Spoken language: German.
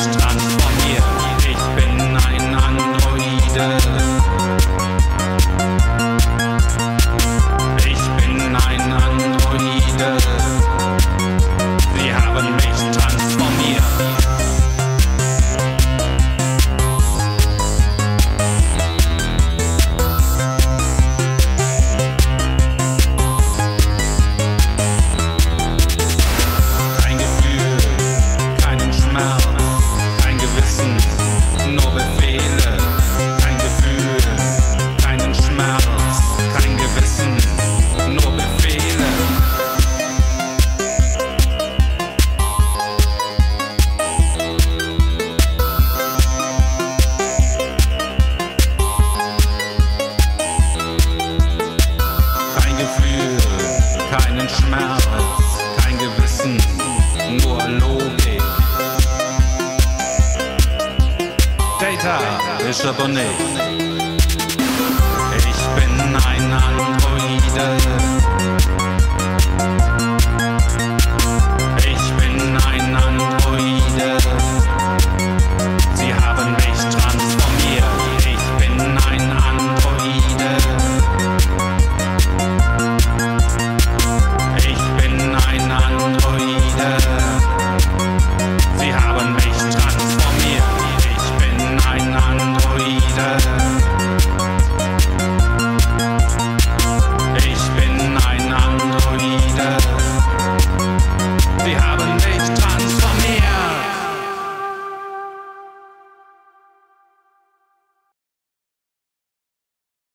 mich transformiert. Ich bin ein Androide. Ich bin ein Androide. Sie haben mich transformiert. Kein Gefühl, keinen Schmerz, kein Gewissen, nur Befehle. Kein Gefühl, keinen Schmerz, kein Gewissen, nur Befehle. Kein Gefühl, keinen Schmerz, kein Gewissen, nur Logik. Data, Bishop und ich bin ein Androide.